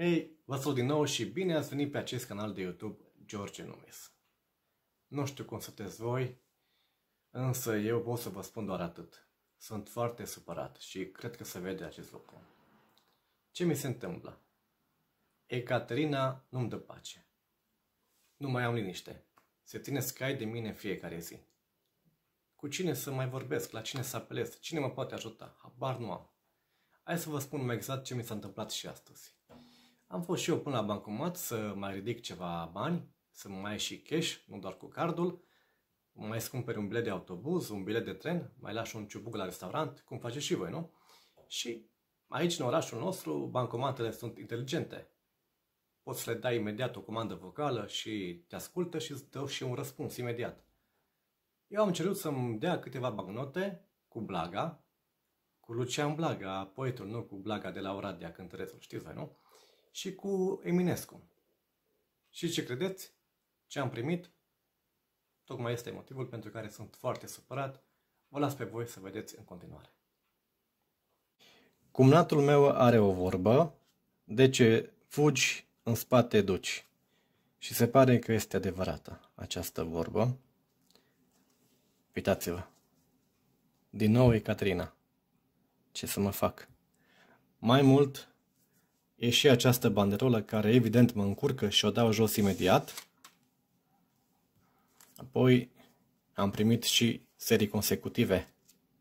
Hei, vă salut din nou și bine ați venit pe acest canal de YouTube George Numis. Nu știu cum sunteți voi, însă eu pot să vă spun doar atât. Sunt foarte supărat și cred că se vede acest lucru. Ce mi se întâmplă? Ecaterina nu-mi dă pace. Nu mai am liniște. Se ține scai de mine în fiecare zi. Cu cine să mai vorbesc? La cine să apelez? Cine mă poate ajuta? Habar nu am. Hai să vă spun mai exact ce mi s-a întâmplat și astăzi. Am fost și eu până la bancomat să mai ridic ceva bani, să mai și cash, nu doar cu cardul, mai cumperi un bilet de autobuz, un bilet de tren, mai lași un ciubuc la restaurant, cum faceți și voi, nu? Și aici, în orașul nostru, bancomatele sunt inteligente. Poți să le dai imediat o comandă vocală și te ascultă și îți dă și un răspuns imediat. Eu am cerut să-mi dea câteva bancnote cu Blaga, cu Lucian Blaga, poetul, nu cu Blaga de la Oradea, cântărețul, știți voi, nu? Și cu Eminescu. Și ce credeți? Ce am primit? Tocmai este motivul pentru care sunt foarte supărat. Vă las pe voi să vedeți în continuare. Cumnatul meu are o vorbă, de ce fugi, în spate duci. Și se pare că este adevărată această vorbă. Uitați-vă. Din nou Ecaterina. Ce să mă fac? Mai mult, e și această banderolă care evident mă încurcă și o dau jos imediat. Apoi am primit și serii consecutive,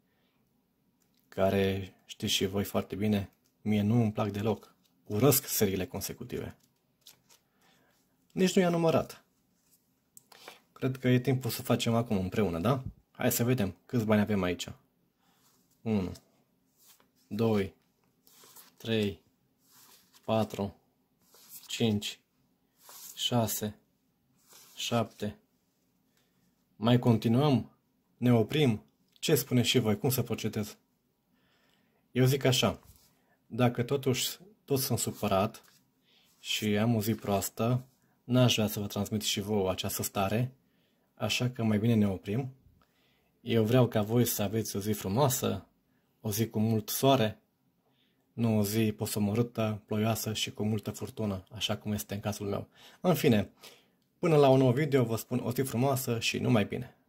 care știți și voi foarte bine, mie nu îmi plac deloc. Urăsc seriile consecutive. Nici nu i-am numărat. Cred că e timpul să facem acum împreună, da? Hai să vedem câți bani avem aici. 1, 2, 3, 4, 5, 6, 7. Mai continuăm? Ne oprim? Ce spuneți și voi? Cum să procedez? Eu zic așa. Dacă totuși toți sunt supărat și am o zi proastă, n-aș vrea să vă transmit și vouă această stare, așa că mai bine ne oprim. Eu vreau ca voi să aveți o zi frumoasă, o zi cu mult soare, nu o zi posomorâtă, ploioasă și cu multă furtună, așa cum este în cazul meu. În fine, până la un nou video vă spun o zi frumoasă și numai bine!